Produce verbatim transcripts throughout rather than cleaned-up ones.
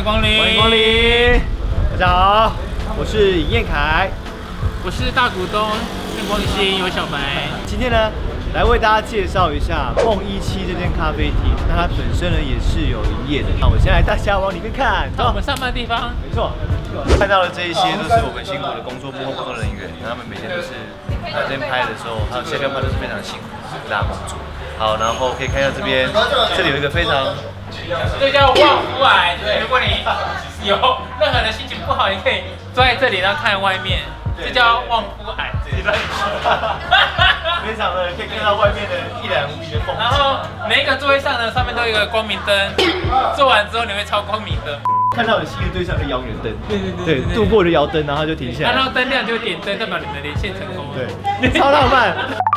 光临， 欢迎光临。大家好，我是尹彦凯， 我是大股东郑光兴，有小白。 今天呢，来为大家介绍一下梦一七这间咖啡厅。那它本身呢也是有营业的。那我先来带大家往里面看。 到我们上班的地方， 没错，看到的这一些都是我们辛苦的工作幕后工作人员，他们每天都是在这边拍的时候，还有下班拍都是非常辛苦，大家工作。好，然后可以看一下这边，这里有一个非常。 这叫旺夫癌。对，如果你有任何的心情不好，你可以坐在这里，然后看外面。这叫旺夫癌。 非常的可以看到外面的一览无遗的风景。 然后每一个座位上呢，上面都有一个光明灯，做完之后你会超光明的。 看到你新的对象是遥远灯， 对对对对，度过就摇灯，然后就停下来。 然后灯亮就点灯，代表你们的连线成功。 对，超浪漫。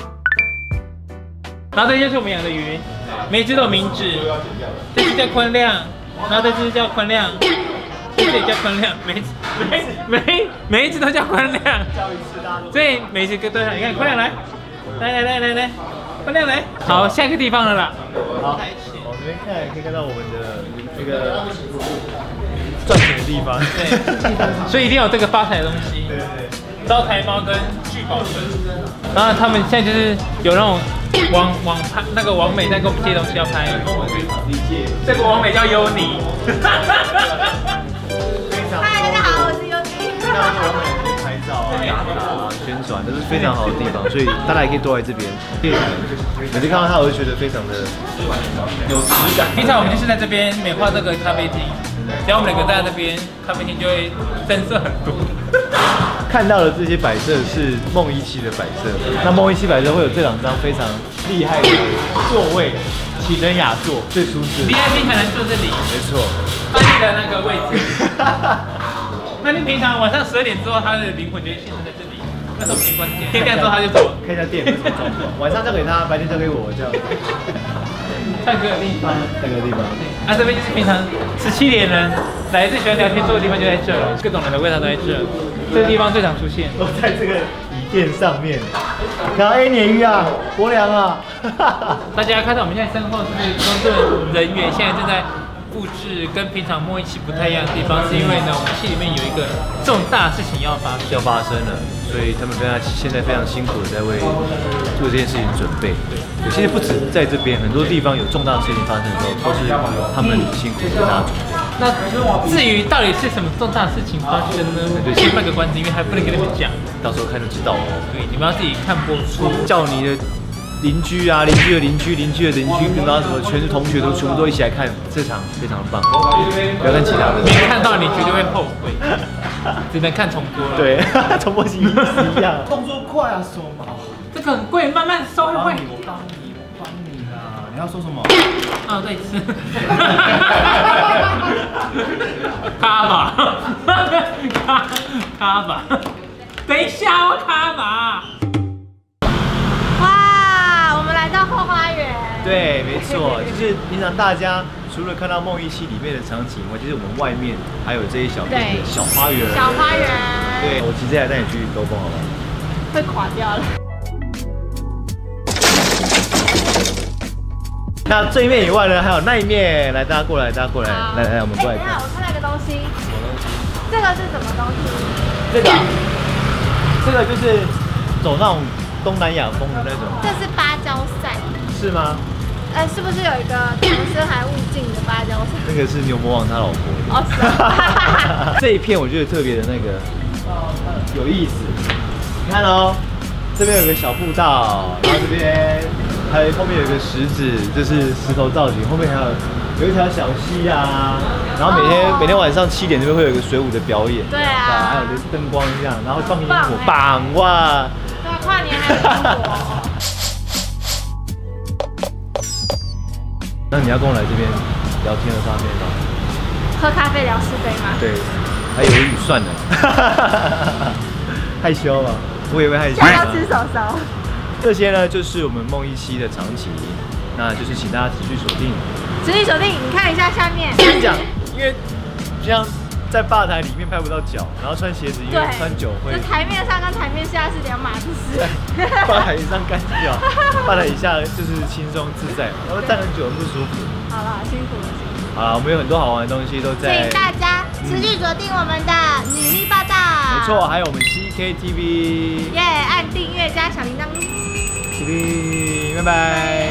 然后这就是我们养的鱼，每一只都有名字，这只叫坤亮，然后这只叫坤亮，这只也叫坤亮，每每每每一只都叫坤亮，所以每一只都叫，你看坤亮来，来来来来来，坤亮来，好，下一个地方了啦。 好，往这边看可以看到我们的这个赚钱的地方， 对，所以一定要有这个发财的东西。 对对对。 招财猫跟聚宝盆，然后他们现在就是有那种网网拍那个网美在给我们借东西要拍，这个网美叫优妮。 嗨，大家好，我是优妮。 这样子网美可以拍照啊、打卡啊、宣传，这是非常好的地方，所以大家也可以多来这边。每次看到它，我就觉得非常的有质感。 平常我们就是在这边美化这个咖啡厅，只要我们两个在这边，咖啡厅就会增色很多。 看到的这些摆设是梦一七的摆设，那梦一七摆设会有这两张非常厉害的座位，启能雅座最舒适 ，V I P 才能坐这里， 没错， 翻译的那个位置。那你平常晚上十二点之后，他的灵魂就会现身在这里，那时候我们已经关店，天亮之后他就走了。 看一下店有什么状况，晚上交给他，白天交给我，这样。 唱歌的地方， 唱歌的地方。 啊，这边就是平常十七点人来最喜欢聊天坐的地方就在这了，各种人的味道都在这。这个地方最常出现， 都在这个椅垫上面。看到 A 鲶鱼啊，伯良啊。 大家看到我们现在身后是不是工作人员现在正在布置跟平常梦一起不太一样的地方，是因为呢，我们戏里面有一个重大事情要发生， 要发生了，所以他们非常现在非常辛苦的在为做这件事情准备。对，其实不止在这边，很多地方有重大的事情发生的时候，都是他们辛苦的大家准备。 那至于到底是什么重大事情发生呢？我先卖个关子，因为还不能跟你们讲， 到时候看就知道哦。 对，你们要自己看播出。 叫你的邻居啊，邻居的邻居，邻居的邻居，跟他什么，全是同学都全部都一起来看这场，非常棒。不要看其他的， 没看到你绝对会后悔，只能看重播了。 对，重播型一样。动作快啊，手毛。 这个很贵，慢慢收会。 我帮你，我帮你，我帮你啦。你要说什么？ 啊，再一次。卡吧，卡卡吧，等一下哦，卡吧。 哇，我们来到后花园。 对，没错，就是平常大家除了看到梦一七里面的场景以外，就是我们外面还有这一小片的小花园。 小花园。 对，我直接来带你去兜风，好不好？ 会垮掉了。 那这一面以外呢，还有那一面，来，大家过来，大家过来，来来，我们过来看。 哎，等一下，我看到一个东西。什么东西？这个是什么东西？ 这个，这个就是走那种东南亚风的那种。 这是芭蕉扇。 是吗？ 呃，是不是有一个长生还勿近的芭蕉扇？ 那个是牛魔王他老婆。 哦，是啊。 这一片我觉得特别的那个有意思。你看哦，这边有个小步道，然后这边。还有后面有一个石子，这是石头造景。后面还有有一条小溪啊，然后每天、欸、每天晚上七点这边会有一个水舞的表演， 对啊， 还有灯光这样，然后放烟火，棒哇！ 对啊，跨年还有烟火。 那你要跟我来这边聊天的画面吗？ 喝咖啡聊是非吗？ 对，还有雨算的，害羞了，我也会害羞。 想要吃手手。 这些呢，就是我们梦一七的场景，那就是请大家持续锁定。 持续锁定，你看一下下面。 跟你讲，因为像在吧台里面拍不到脚，然后穿鞋子，因为穿久会。 就台面上跟台面下是两码子事。 吧台上干掉，吧台以下就是轻松自在，然后站很久很不舒服。 好了，辛苦了，辛苦了。 好了，我们有很多好玩的东西都在。 请大家持续锁定我们的女力报道。 没错，还有我们 C K T V。 耶，按订阅加小铃铛。 T V， 拜拜。